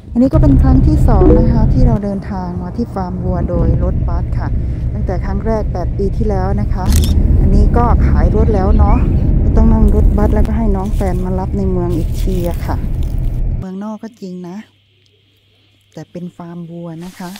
อันนี้ก็เป็นครั้งที่2นะคะที่เราเดินทางมาที่ฟาร์มวัวโดยรถบัสค่ะตั้งแต่ครั้งแรก8 ปีที่แล้วนะคะอันนี้ก็ขายรถแล้วเนาะก็ต้องนั่งรถบัสแล้วก็ให้น้องแฟนมารับในเมืองอีกทีอะค่ะเมืองนอกก็จริงนะแต่เป็นฟาร์มวัวนะคะ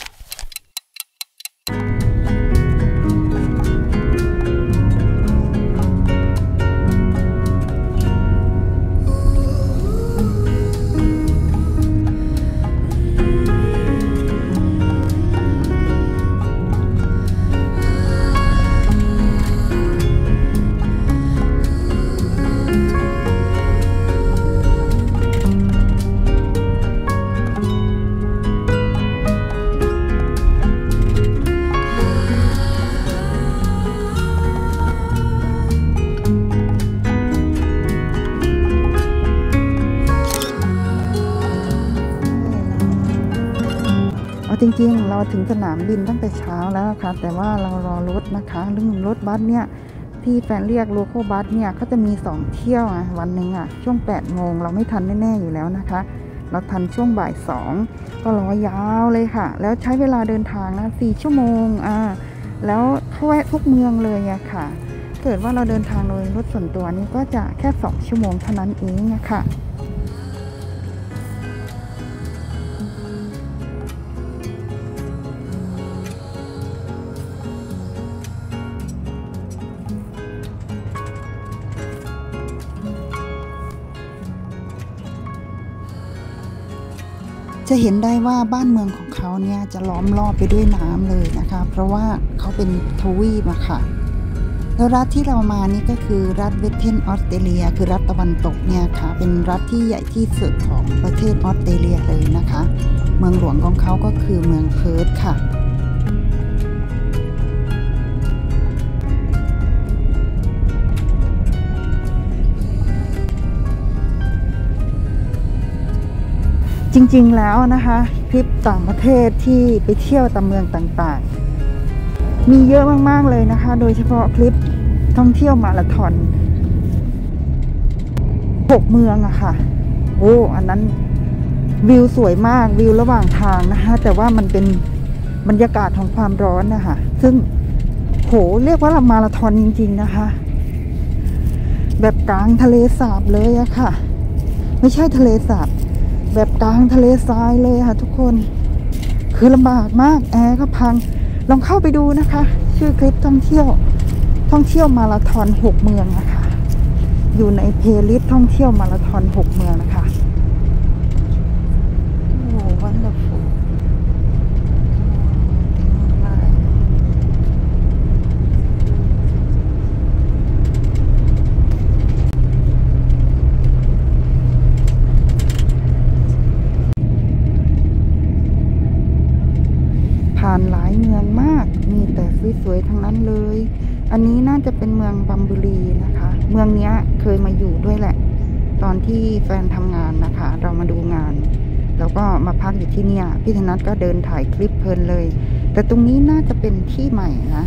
จริงๆเราถึงสนามบินตั้งแต่เช้าแล้วค่ะแต่ว่าเรารอรถนะคะเรื่องรถบัสเนี่ยที่แฟนเรียกโลคอลบัสเนี่ยเขาจะมี2เที่ยววันหนึ่งช่วง8 โมงเราไม่ทันแน่ๆอยู่แล้วนะคะเราทันช่วงบ่าย2ก็รอยาวเลยค่ะแล้วใช้เวลาเดินทางนะ4 ชั่วโมงแล้วเข้าแวะทุกเมืองเลยค่ะเกิดว่าเราเดินทางโดยรถส่วนตัวนี้ก็จะแค่2 ชั่วโมงเท่านั้นเองค่ะจะเห็นได้ว่าบ้านเมืองของเขาเนี่ยจะล้อมรอบไปด้วยน้ำเลยนะคะเพราะว่าเขาเป็นทวีปค่ะแล้วรัฐที่เรามานี่ก็คือรัฐเวสเทิร์นออสเตรเลียคือรัฐตะวันตกเนี่ยค่ะเป็นรัฐที่ใหญ่ที่สุดของประเทศออสเตรเลียเลยนะคะเมืองหลวงของเขาก็คือเมืองเพิร์ธค่ะจริงๆแล้วนะคะทริปต่างประเทศที่ไปเที่ยวตามเมืองต่างๆมีเยอะมากๆเลยนะคะโดยเฉพาะคลิปท่องเที่ยวมาราธอน6 เมืองค่ะโอ้อันนั้นวิวสวยมากวิวระหว่างทางนะคะแต่ว่ามันเป็นบรรยากาศของความร้อนนะคะซึ่งโหเรียกว่ามาราธอนจริงๆนะคะแบบกลางทะเลสาบเลยค่ะไม่ใช่ทะเลสาบแบบกลางทะเลทรายเลยค่ะทุกคนคือลำบากมากแอร์ก็พังลองเข้าไปดูนะคะชื่อคลิปท่องเที่ยวมาราธอน6 เมืองนะคะอยู่ในเพลย์ลิสต์ท่องเที่ยวมาราธอน6 เมืองนะคะโอ้วันเดอร์ฟูลผ่านหลายเมืองมากมีแต่สวยๆทั้งนั้นเลยอันนี้น่าจะเป็นเมืองบัมบูรีนะคะเมืองนี้เคยมาอยู่ด้วยแหละตอนที่แฟนทำงานนะคะเรามาดูงานแล้วก็มาพักอยู่ที่เนี่ยพี่ธนัทก็เดินถ่ายคลิปเพลินเลยแต่ตรงนี้น่าจะเป็นที่ใหม่นะ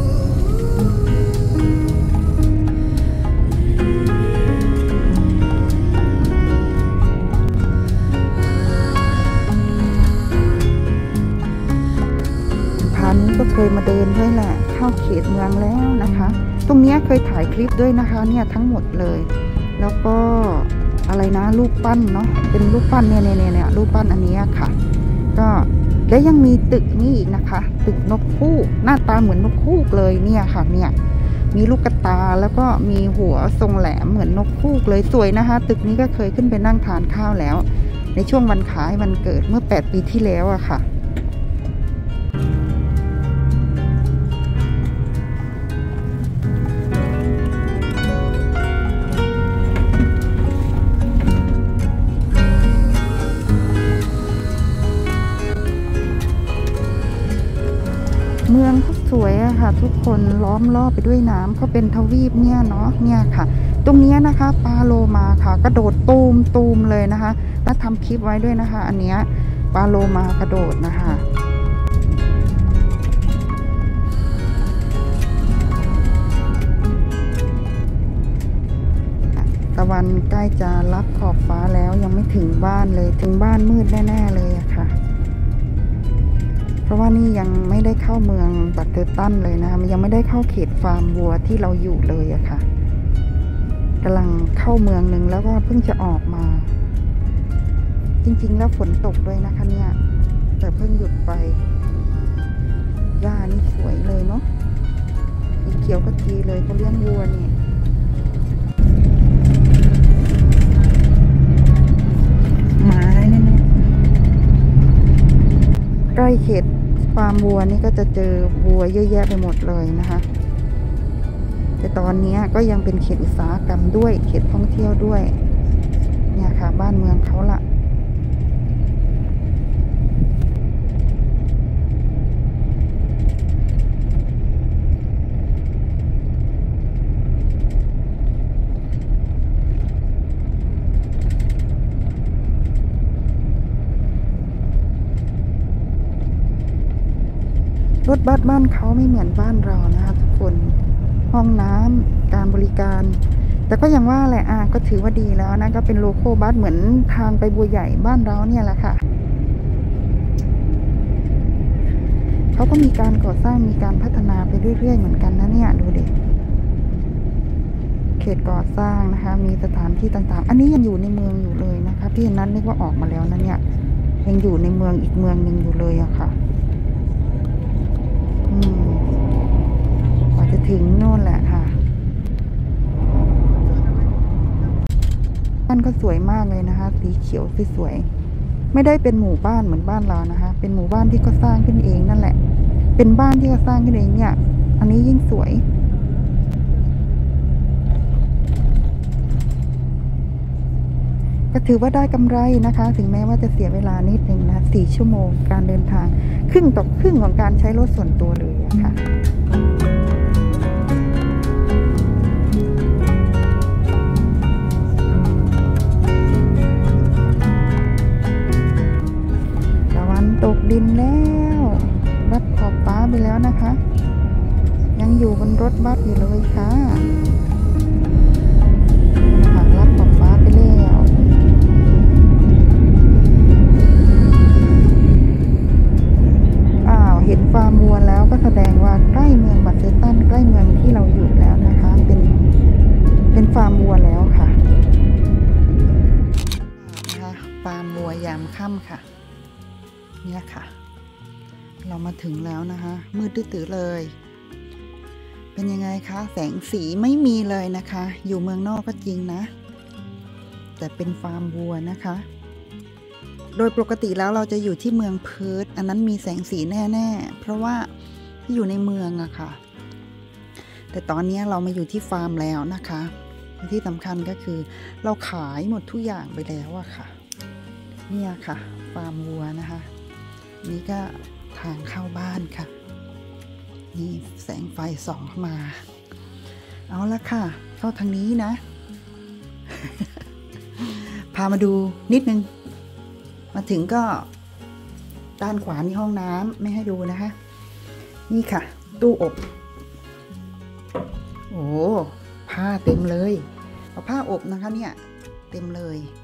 นี้ก็เคยมาเดินด้วยแหละเข้าเขตเมืองแล้วนะคะตรงนี้เคยถ่ายคลิปด้วยนะคะเนี่ยทั้งหมดเลยแล้วก็อะไรนะรูปปั้นเนาะเป็นรูปปั้นเนี่ยรูปปั้นอันนี้ค่ะก็และยังมีตึกนี่อีกนะคะตึกนกฮูกหน้าตาเหมือนนกฮูกเลยเนี่ยค่ะเนี่ยมีลูกกระตาแล้วก็มีหัวทรงแหลมเหมือนนกฮูกเลยสวยนะคะตึกนี้ก็เคยขึ้นไปนั่งทานข้าวแล้วในช่วงวันขายวันเกิดเมื่อ8 ปีที่แล้วอะค่ะเมืองเขาสวยอะค่ะทุกคนล้อมรอบไปด้วยน้ำเขาเป็นทวีปเนี่ยเนาะเนี่ยค่ะตรงนี้นะคะปลาโลมาค่ะกระโดดตูมเลยนะคะแล้วทำคลิปไว้ด้วยนะคะอันเนี้ยปลาโลมากระโดดนะคะตะวันใกล้จะรับขอบฟ้าแล้วยังไม่ถึงบ้านเลยถึงบ้านมืดแน่ๆเลยอะค่ะเพราะว่านี่ยังไม่ได้เข้าเมืองบัตเทอร์ตันเลยนะคะยังไม่ได้เข้าเขตฟาร์มวัวที่เราอยู่เลยอะค่ะกำลังเข้าเมืองหนึ่งแล้วก็เพิ่งจะออกมาจริงๆแล้วฝนตกด้วยนะคะเนี่ยแต่เพิ่งหยุดไปหญ้านี่สวยเลยเนาะสีเขียวกะจีเลยเขาเลี้ยงวัวนี่หมาเนี่ยใกล้เขตฟาร์มวัวนี่ก็จะเจอวัวเยอะแยะไปหมดเลยนะคะแต่ตอนนี้ก็ยังเป็นเขตอุตสาหกรรมด้วยเขตท่องเที่ยวด้วยเนี่ยค่ะบ้านเมืองเขาละรถบัสบ้านเขาไม่เหมือนบ้านเรานะคะทุกคนห้องน้ำการบริการแต่ก็ยังว่าแหละก็ถือว่าดีแล้วนะก็เป็นโลโก้บัสเหมือนทางไปบัวใหญ่บ้านเราเนี่ยแหละค่ะเขาก็มีการก่อสร้างมีการพัฒนาไปเรื่อยๆเหมือนกันนะเนี่ยดูดิเขตก่อสร้างนะคะมีสถานที่ต่างๆอันนี้ยังอยู่ในเมืองอยู่เลยนะคะพี่นั้นนึกว่าออกมาแล้วนะเนี่ยยังอยู่ในเมืองอีกเมืองหนึ่งอยู่เลยอะค่ะกว่าจะถึงโน่นแหละค่ะบ้านก็สวยมากเลยนะคะสีเขียวสวยๆไม่ได้เป็นหมู่บ้านเหมือนบ้านเรานะคะเป็นหมู่บ้านที่เขาสร้างขึ้นเองนั่นแหละเป็นบ้านที่เขาสร้างขึ้นเองเนี่ยอันนี้ยิ่งสวยก็ถือว่าได้กำไรนะคะถึงแม้ว่าจะเสียเวลานิดนึงนะ4 ชั่วโมงการเดินทางครึ่งต่อครึ่งของการใช้รถส่วนตัวเลยค่ะตะวันตกดินแล้วรับขอบฟ้าไปแล้วนะคะยังอยู่บนรถบัสอยู่เลยค่ะรับขอบฟ้าไปแล้วเห็นฟาร์มวัวแล้วก็แสดงว่าใกล้เมืองบัตเทอร์ตันใกล้เมืองที่เราอยู่แล้วนะคะเป็นฟาร์มวัวแล้วค่ะนะคะฟาร์มวัวยามค่ำค่ะเนี่ยค่ะเรามาถึงแล้วนะคะมืดตื้อๆเลยเป็นยังไงคะแสงสีไม่มีเลยนะคะอยู่เมืองนอกก็จริงนะแต่เป็นฟาร์มวัวนะคะโดยปกติแล้วเราจะอยู่ที่เมืองเพิร์ธอันนั้นมีแสงสีแน่ๆเพราะว่าอยู่ในเมืองอะค่ะแต่ตอนนี้เรามาอยู่ที่ฟาร์มแล้วนะคะที่สำคัญก็คือเราขายหมดทุกอย่างไปแล้วอะค่ะเนี่ยค่ะฟาร์มวัวนะคะนี่ก็ทางเข้าบ้านค่ะนี่แสงไฟส่องเข้ามาเอาละค่ะเข้าทางนี้นะ พามาดูนิดนึงมาถึงก็ด้านขวานี่ห้องน้ำไม่ให้ดูนะคะนี่ค่ะตู้อบโอ้ผ้าเต็มเลยเอาผ้าอบนะคะเนี่ยเต็มเลย